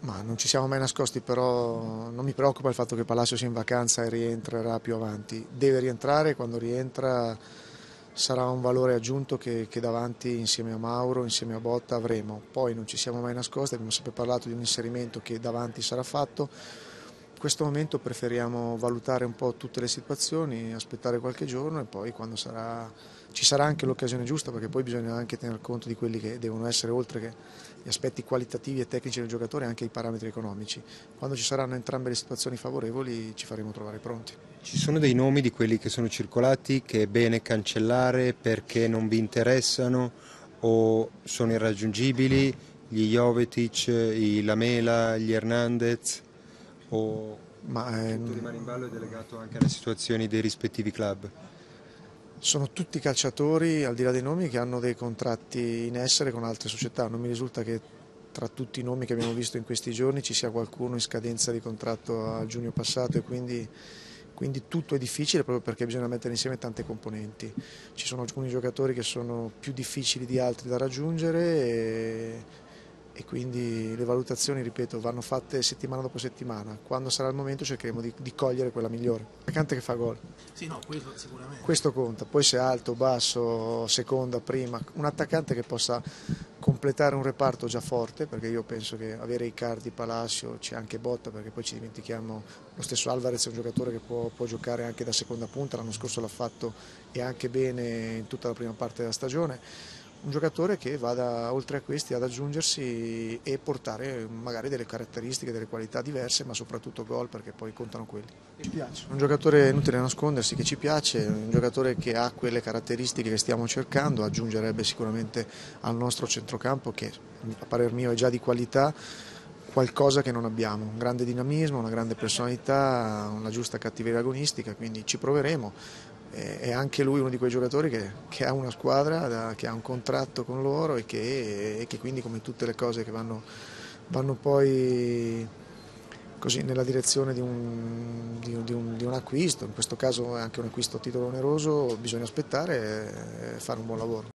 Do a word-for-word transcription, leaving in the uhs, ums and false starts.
Ma non ci siamo mai nascosti, però non mi preoccupa il fatto che Palacio sia in vacanza e rientrerà più avanti. Deve rientrare, quando rientra sarà un valore aggiunto che, che davanti insieme a Mauro, insieme a Botta avremo. Poi non ci siamo mai nascosti, abbiamo sempre parlato di un inserimento che davanti sarà fatto. In questo momento preferiamo valutare un po' tutte le situazioni, aspettare qualche giorno e poi quando sarà, ci sarà anche l'occasione giusta, perché poi bisogna anche tener conto di quelli che devono essere, oltre che gli aspetti qualitativi e tecnici del giocatore, anche i parametri economici. Quando ci saranno entrambe le situazioni favorevoli ci faremo trovare pronti. Ci sono dei nomi di quelli che sono circolati che è bene cancellare perché non vi interessano o sono irraggiungibili, gli Jovetic, i Lamela, gli Hernandez, o Ma tutto ehm, rimane in ballo ed è legato anche alle situazioni dei rispettivi club? sono tutti calciatori, al di là dei nomi, che hanno dei contratti in essere con altre società. Non mi risulta che tra tutti i nomi che abbiamo visto in questi giorni ci sia qualcuno in scadenza di contratto a giugno passato, e quindi, quindi tutto è difficile proprio perché bisogna mettere insieme tante componenti. Ci sono alcuni giocatori che sono più difficili di altri da raggiungere e, e quindi le valutazioni, ripeto, vanno fatte settimana dopo settimana. Quando sarà il momento cercheremo di, di cogliere quella migliore. Un attaccante che fa gol. Sì, no, questo sicuramente. Questo conta, poi se è alto, basso, seconda, prima, un attaccante che possa completare un reparto già forte, perché io penso che avere Icardi, Palacio, c'è anche Botta, perché poi ci dimentichiamo, lo stesso Alvarez è un giocatore che può, può giocare anche da seconda punta, l'anno scorso l'ha fatto e anche bene in tutta la prima parte della stagione. Un giocatore che vada oltre a questi ad aggiungersi e portare magari delle caratteristiche, delle qualità diverse, ma soprattutto gol, perché poi contano quelli. Ci piace. Un giocatore inutile nascondersi che ci piace, un giocatore che ha quelle caratteristiche che stiamo cercando, aggiungerebbe sicuramente al nostro centrocampo, che a parer mio è già di qualità, qualcosa che non abbiamo, un grande dinamismo, una grande personalità, una giusta cattiveria agonistica, quindi ci proveremo. È anche lui uno di quei giocatori che, che ha una squadra, che ha un contratto con loro e che, e che quindi, come tutte le cose che vanno, vanno poi così nella direzione di un, di, un, di, un, di un acquisto, in questo caso è anche un acquisto a titolo oneroso, bisogna aspettare e fare un buon lavoro.